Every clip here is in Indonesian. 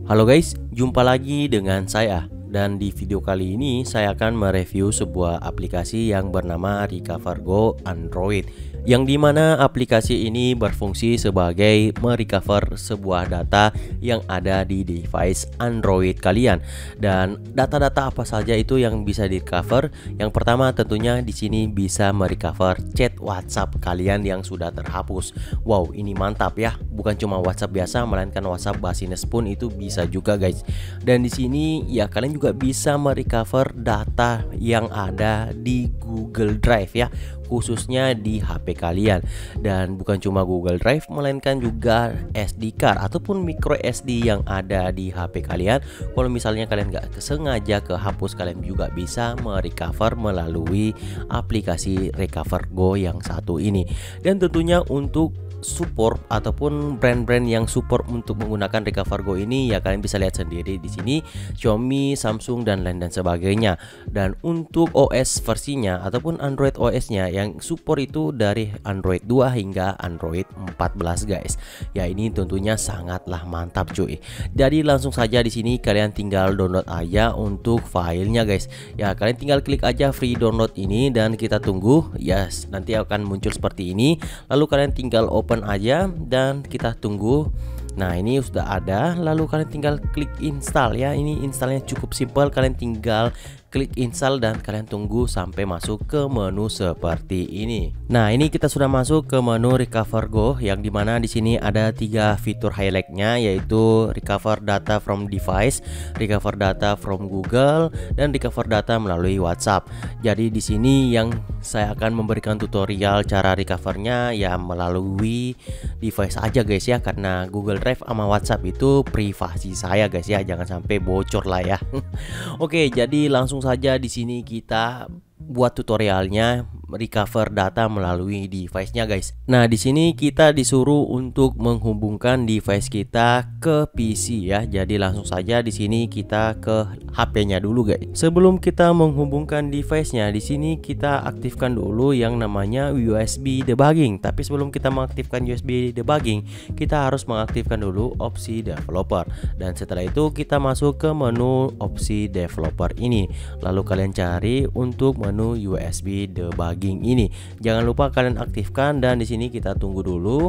Halo guys, jumpa lagi dengan saya. Dan di video kali ini saya akan mereview sebuah aplikasi yang bernama RecoverGo Android, yang dimana aplikasi ini berfungsi sebagai merecover sebuah data yang ada di device Android kalian. Dan data-data apa saja itu yang bisa di recover? Yang pertama tentunya di sini bisa merecover chat WhatsApp kalian yang sudah terhapus. Wow, ini mantap ya. Bukan cuma WhatsApp biasa, melainkan WhatsApp business pun itu bisa juga guys. Dan di sini ya kalian juga bisa merecover data yang ada di Google Drive ya, khususnya di HP kalian. Dan bukan cuma Google Drive, melainkan juga SD card ataupun micro SD yang ada di HP kalian. Kalau misalnya kalian nggak sengaja kehapus, kalian juga bisa merecover melalui aplikasi RecoverGo yang satu ini. Dan tentunya untuk support ataupun brand-brand yang support untuk menggunakan RecoverGo ini ya kalian bisa lihat sendiri di sini, Xiaomi, Samsung dan lain dan sebagainya. Dan untuk OS versinya ataupun Android OS-nya yang support itu dari Android 2 hingga Android 14 guys. Ya ini tentunya sangatlah mantap cuy. Jadi langsung saja di sini kalian tinggal download aja untuk filenya guys. Ya kalian tinggal klik aja free download ini dan kita tunggu. Yes, nanti akan muncul seperti ini. Lalu kalian tinggal open aja dan kita tunggu. Nah ini sudah ada, lalu kalian tinggal klik install ya. Ini installnya cukup simpel, kalian tinggal klik install dan kalian tunggu sampai masuk ke menu seperti ini. Nah ini kita sudah masuk ke menu RecoverGo, yang dimana di sini ada 3 fitur highlightnya, yaitu recover data from device, recover data from Google, dan recover data melalui WhatsApp. Jadi di sini yang saya akan memberikan tutorial cara recovernya ya melalui device aja guys ya, karena Google Drive sama WhatsApp itu privasi saya guys ya, jangan sampai bocor lah ya. Oke, jadi langsung saja di sini kita buat tutorialnya recover data melalui device-nya guys. Nah, di sini kita disuruh untuk menghubungkan device kita ke PC ya. Jadi langsung saja di sini kita ke HP-nya dulu guys. Sebelum kita menghubungkan device-nya, di sini kita aktifkan dulu yang namanya USB debugging. Tapi sebelum kita mengaktifkan USB debugging, kita harus mengaktifkan dulu opsi developer. Dan setelah itu kita masuk ke menu opsi developer ini. Lalu kalian cari untuk menu USB debugging ini. Jangan lupa kalian aktifkan dan di sini kita tunggu dulu.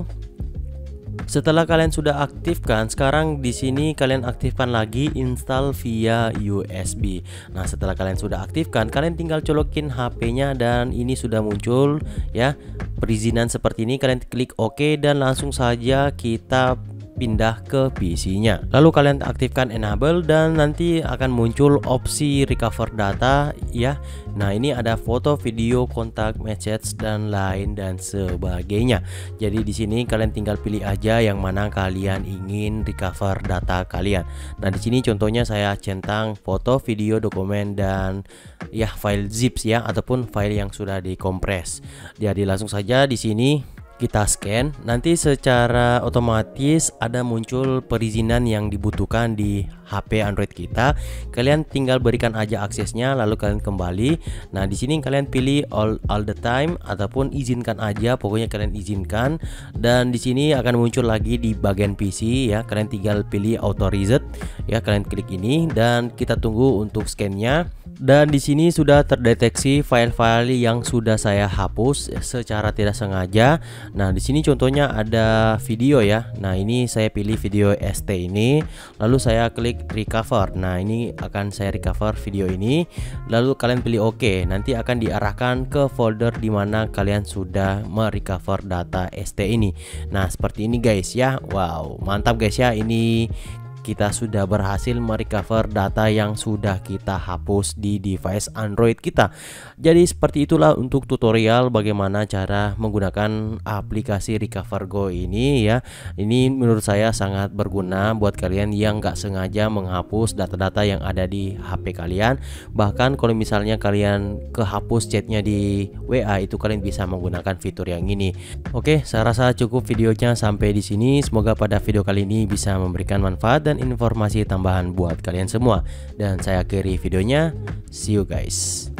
Setelah kalian sudah aktifkan, sekarang di sini kalian aktifkan lagi install via USB. Nah, setelah kalian sudah aktifkan, kalian tinggal colokin HP-nya dan ini sudah muncul ya perizinan seperti ini. Kalian klik OK dan langsung saja kita pindah ke PC-nya. Lalu kalian aktifkan enable dan nanti akan muncul opsi recover data ya. Nah, ini ada foto, video, kontak, message dan lain dan sebagainya. Jadi di sini kalian tinggal pilih aja yang mana kalian ingin recover data kalian. Nah, di sini contohnya saya centang foto, video, dokumen dan ya file zip ya ataupun file yang sudah dikompres. Jadi langsung saja di sini kita scan, nanti secara otomatis ada muncul perizinan yang dibutuhkan di HP Android kita. Kalian tinggal berikan aja aksesnya lalu kalian kembali. Nah, di sini kalian pilih all the time ataupun izinkan aja, pokoknya kalian izinkan. Dan di sini akan muncul lagi di bagian PC ya. Kalian tinggal pilih auto reset ya, kalian klik ini dan kita tunggu untuk scan-nya. Dan di sini sudah terdeteksi file-file yang sudah saya hapus secara tidak sengaja. Nah, di sini contohnya ada video ya. Nah, ini saya pilih video ST ini, lalu saya klik recover. Nah, ini akan saya recover video ini. Lalu kalian pilih OK. Nanti akan diarahkan ke folder di mana kalian sudah merecover data ST ini. Nah, seperti ini guys ya. Wow, mantap guys ya. Ini kita sudah berhasil merecover data yang sudah kita hapus di device Android kita. Jadi seperti itulah untuk tutorial bagaimana cara menggunakan aplikasi RecoverGo ini ya. Ini menurut saya sangat berguna buat kalian yang nggak sengaja menghapus data-data yang ada di HP kalian. Bahkan kalau misalnya kalian kehapus chatnya di WA, itu kalian bisa menggunakan fitur yang ini. Oke, saya rasa cukup videonya sampai di sini. Semoga pada video kali ini bisa memberikan manfaat dan informasi tambahan buat kalian semua. Dan saya akhiri videonya. See you guys.